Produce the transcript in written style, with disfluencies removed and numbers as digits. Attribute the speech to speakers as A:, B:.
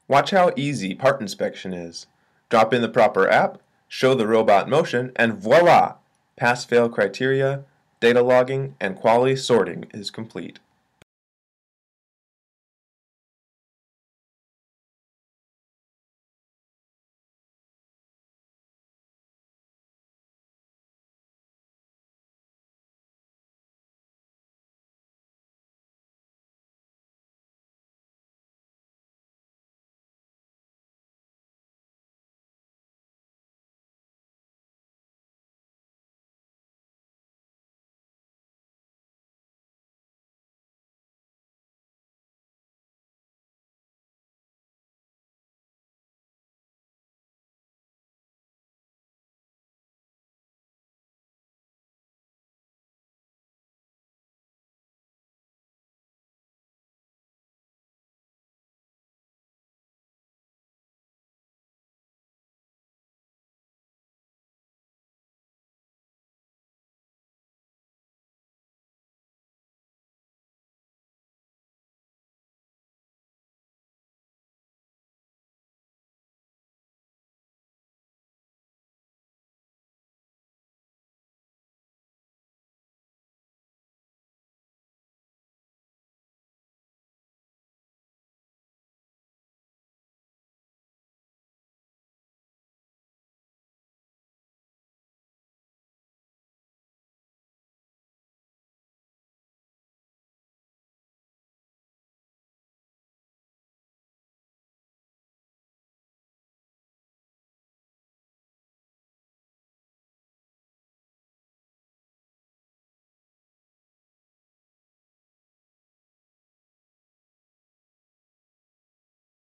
A: Watch how easy part inspection is. Drop in the proper app, show the robot motion, and voila! Pass-fail criteria, data logging, and quality sorting is complete.